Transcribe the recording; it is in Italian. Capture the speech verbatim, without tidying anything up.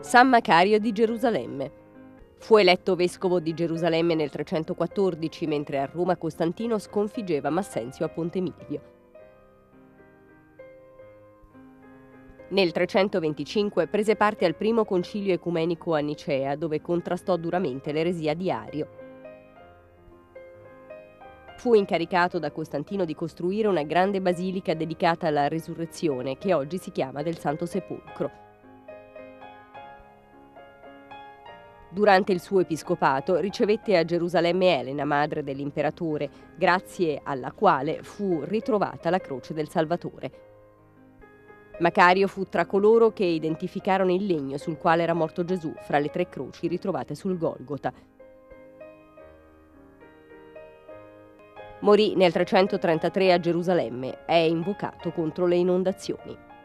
San Macario di Gerusalemme. Fu eletto vescovo di Gerusalemme nel trecentoquattordici, mentre a Roma Costantino sconfiggeva Massenzio a Ponte Milvio. Nel trecentoventicinque prese parte al primo concilio ecumenico a Nicea, dove contrastò duramente l'eresia di Ario. Fu incaricato da Costantino di costruire una grande basilica dedicata alla Resurrezione, che oggi si chiama del Santo Sepolcro. Durante il suo episcopato ricevette a Gerusalemme Elena, madre dell'imperatore, grazie alla quale fu ritrovata la croce del Salvatore. Macario fu tra coloro che identificarono il legno sul quale era morto Gesù, fra le tre croci ritrovate sul Golgota. Morì nel trecentotrentatré a Gerusalemme, è invocato contro le inondazioni.